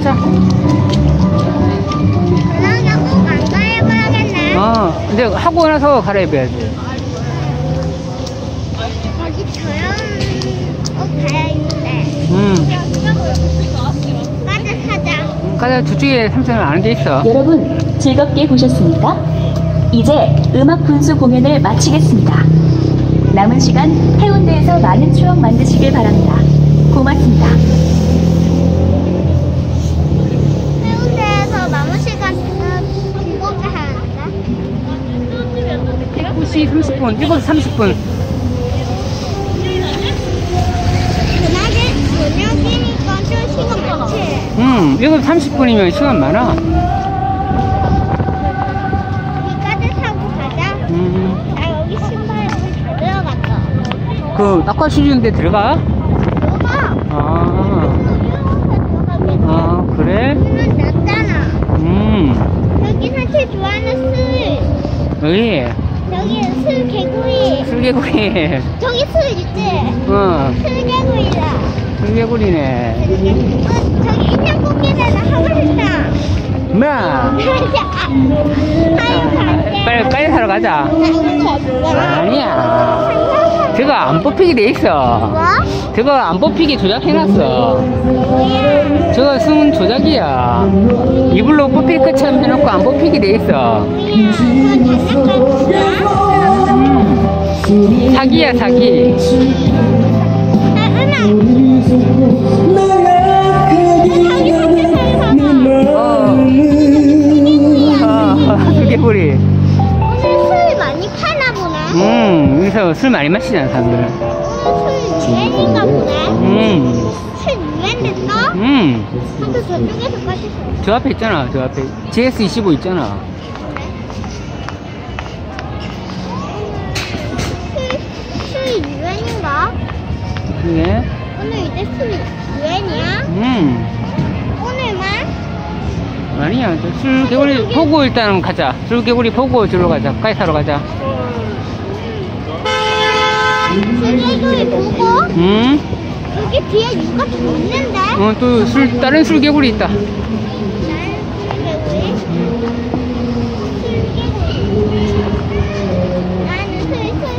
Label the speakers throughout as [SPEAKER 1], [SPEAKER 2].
[SPEAKER 1] 가자.
[SPEAKER 2] 그러면 꼭 안 갈아입어야겠네.
[SPEAKER 1] 근데 하고 나서 갈아입어야지.
[SPEAKER 2] 거기 저런 옷 갈아입는데. 가자.
[SPEAKER 1] 가자. 저쪽에 삼촌은 아는 데 있어.
[SPEAKER 3] 여러분 즐겁게 보셨습니까? 이제 음악 분수 공연을 마치겠습니다. 남은 시간 해운대에서 많은 추억 만드시길 바랍니다. 고맙습니다.
[SPEAKER 2] 해운대에서 남은 시간 즐겁게 하는데.
[SPEAKER 1] 9시 30분, 7시 30분.
[SPEAKER 2] 저녁이니까 좀 시간 많지?
[SPEAKER 1] 7시 30분이면 시간 많아.
[SPEAKER 2] 여기까지 타고 가자. 나 여기 신발에 다 들어갔어.
[SPEAKER 1] 그 낙화 수준인데 들어가?
[SPEAKER 2] 들어가.
[SPEAKER 1] 그래?
[SPEAKER 2] 여기는 낮잖아. 여기 사실 좋아하는
[SPEAKER 1] 여기
[SPEAKER 2] 여기 술 개구리.
[SPEAKER 1] 술개구리.
[SPEAKER 2] 저기 술 있지?
[SPEAKER 1] 술
[SPEAKER 2] 술개구리다.
[SPEAKER 1] 술개구리네.
[SPEAKER 2] 저기 인형 뽑기는 하고 싶다.
[SPEAKER 1] 뭐? 빨리 사러 가자. 아니야. 저거 안 뽑히게 돼 있어.
[SPEAKER 2] 뭐?
[SPEAKER 1] 저거 안 뽑히게 조작해놨어. 저거 숨은 조작이야. 이불로 뽑힐 것처럼 해놓고 안 뽑히게 돼 있어. 사기야, 사기. 술개구리.
[SPEAKER 2] 오늘 술 많이 파나 보네.
[SPEAKER 1] 여기서 술 많이 마시잖아, 사람들.
[SPEAKER 2] 술 유행인가 보네. 술 유행됐어? 근데 저쪽에서까지
[SPEAKER 1] 저 앞에 있잖아, 저 앞에. GS25 있잖아.
[SPEAKER 2] 술 유행인가?
[SPEAKER 1] 그게?
[SPEAKER 2] 오늘 이제 술 유행이야? 오늘만?
[SPEAKER 1] 아니야, 술개구리 보고 일단 가자. 술개구리 보고 저로 가자. 까이 사러 가자.
[SPEAKER 2] 술개구리 보고? 여기 뒤에 누가 더 있는데?
[SPEAKER 1] 또 다른 술개구리 있다.
[SPEAKER 2] 나는 술개구리? 나는 술.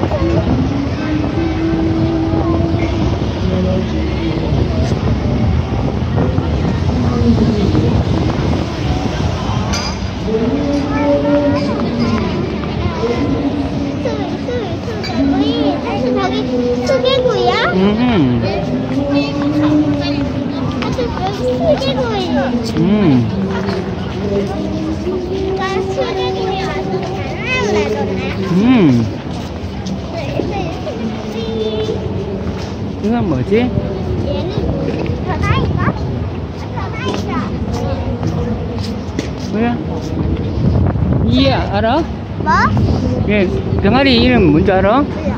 [SPEAKER 2] 저기 수개구이야? 수개구이. 나 수개구이 와서 잘하려네.
[SPEAKER 1] 이건 뭐지?
[SPEAKER 2] 얘는 전화인가? 전화인가?
[SPEAKER 1] 뭐야? 이해 알아?
[SPEAKER 2] 뭐?
[SPEAKER 1] 얘 병아리 이름 뭔지 알아?
[SPEAKER 2] 몰라.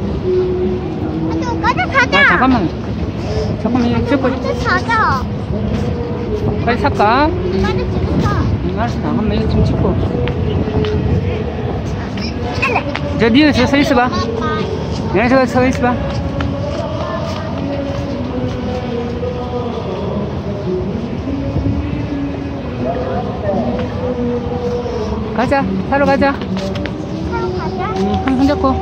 [SPEAKER 2] 가자.
[SPEAKER 1] 잠깐만 이거 찍고
[SPEAKER 2] 가자 사자.
[SPEAKER 1] 빨리 살까?
[SPEAKER 2] 가자 지금 사.
[SPEAKER 1] 알았어, 잠깐만 이거 좀 찍고. 저 니가 저 서 있어봐. 내가 저거 서 있어봐. 가자, 사러 가자.
[SPEAKER 2] 사러 가자.
[SPEAKER 1] 손 잡고.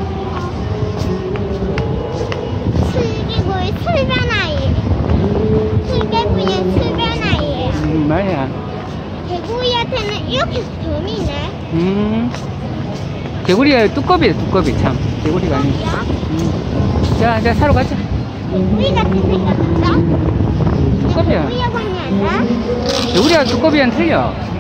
[SPEAKER 2] 술개구이 술변아이. 술개구이는 술변아이예요.
[SPEAKER 1] 말이야.
[SPEAKER 2] 개구이한테는 이렇게 점이네.
[SPEAKER 1] 개구리가 두꺼비야, 두꺼비 참. 개구리가 아니야. 자, 사러 가자.
[SPEAKER 2] 개구이 같은 생겼어?
[SPEAKER 1] 두꺼비야.
[SPEAKER 2] 개구이하고 하면 안 돼?
[SPEAKER 1] 개구리가 두꺼비랑 틀려.